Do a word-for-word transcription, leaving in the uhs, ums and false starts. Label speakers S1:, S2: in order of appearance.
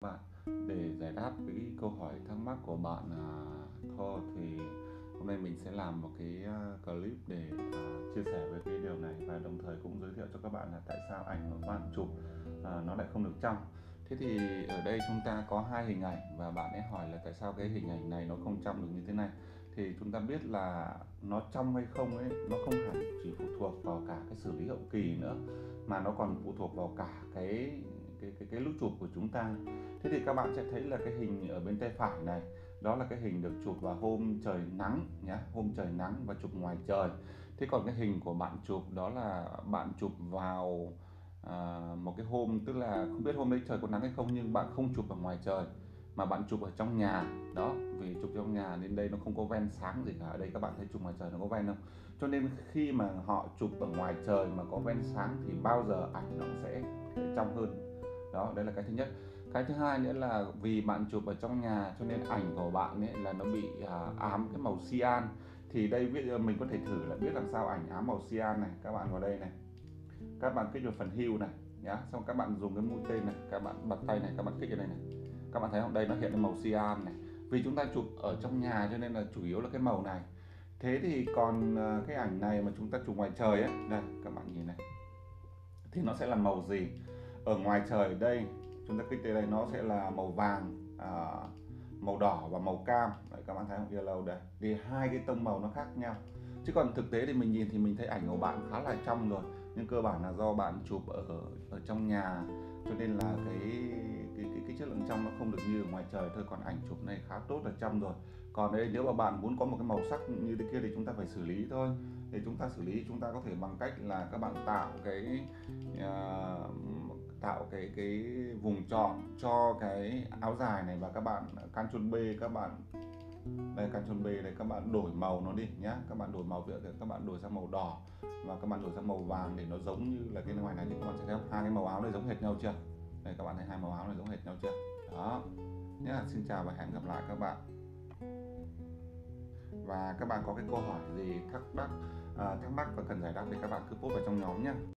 S1: bạn để giải đáp cái câu hỏi thắc mắc của bạn à, Tho thì hôm nay mình sẽ làm một cái à, clip để à, chia sẻ về cái điều này và đồng thời cũng giới thiệu cho các bạn là tại sao ảnh mà bạn chụp à, nó lại không được trong. Thế thì ở đây chúng ta có hai hình ảnh và bạn ấy hỏi là tại sao cái hình ảnh này nó không trong được như thế này. Thì chúng ta biết là nó trong hay không ấy, nó không hẳn chỉ phụ thuộc vào cả cái xử lý hậu kỳ nữa, mà nó còn phụ thuộc vào cả cái cái cái cái lúc chụp của chúng ta. Thế thì các bạn sẽ thấy là cái hình ở bên tay phải này, đó là cái hình được chụp vào hôm trời nắng nhé, hôm trời nắng và chụp ngoài trời. Thế còn cái hình của bạn chụp đó là bạn chụp vào à, một cái hôm, tức là không biết hôm đấy trời có nắng hay không, nhưng bạn không chụp ở ngoài trời mà bạn chụp ở trong nhà. Đó, vì chụp trong nhà nên đây nó không có ven sáng gì cả. Ở đây các bạn thấy chụp ngoài trời nó có ven không? Cho nên khi mà họ chụp ở ngoài trời mà có ven sáng thì bao giờ ảnh nó sẽ trong hơn. Đó, đây là cái thứ nhất. Cái thứ hai nữa là vì bạn chụp ở trong nhà cho nên ảnh của bạn ấy là nó bị à, ám cái màu cyan. Thì đây mình có thể thử là biết làm sao ảnh ám màu cyan này. Các bạn vào đây này, các bạn kích vào phần hue này nhá, xong các bạn dùng cái mũi tên này, các bạn bật tay này, các bạn kích vào đây này, các bạn thấy không, đây nó hiện lên màu cyan này. Vì chúng ta chụp ở trong nhà cho nên là chủ yếu là cái màu này. Thế thì còn à, cái ảnh này mà chúng ta chụp ngoài trời ấy, đây các bạn nhìn này, thì nó sẽ là màu gì? Ở ngoài trời đây chúng ta kích tới đây nó sẽ là màu vàng, à, màu đỏ và màu cam. Đấy, các bạn thấy không, yellow đây, thì hai cái tông màu nó khác nhau. Chứ còn thực tế thì mình nhìn thì mình thấy ảnh của bạn khá là trong rồi, nhưng cơ bản là do bạn chụp ở ở trong nhà cho nên là cái cái cái, cái chất lượng trong nó không được như ở ngoài trời thôi. Còn ảnh chụp này khá tốt là trong rồi. Còn đây nếu mà bạn muốn có một cái màu sắc như thế kia thì chúng ta phải xử lý thôi. Thì chúng ta xử lý chúng ta có thể bằng cách là các bạn tạo cái uh, tạo cái cái vùng chọn cho cái áo dài này, và các bạn Ctrl B, các bạn đây Ctrl B đây, các bạn đổi màu nó đi nhá. Các bạn đổi màu, việc các bạn đổi sang màu đỏ và các bạn đổi sang màu vàng để nó giống như là cái ngoài này, thì các bạn sẽ thấy hai cái màu áo này giống hệt nhau chưa? Đây các bạn thấy hai màu áo này giống hệt nhau chưa? Đó nhá. Xin chào và hẹn gặp lại các bạn. Và các bạn có cái câu hỏi gì thắc mắc à, thắc mắc và cần giải đáp thì các bạn cứ post vào trong nhóm nhé.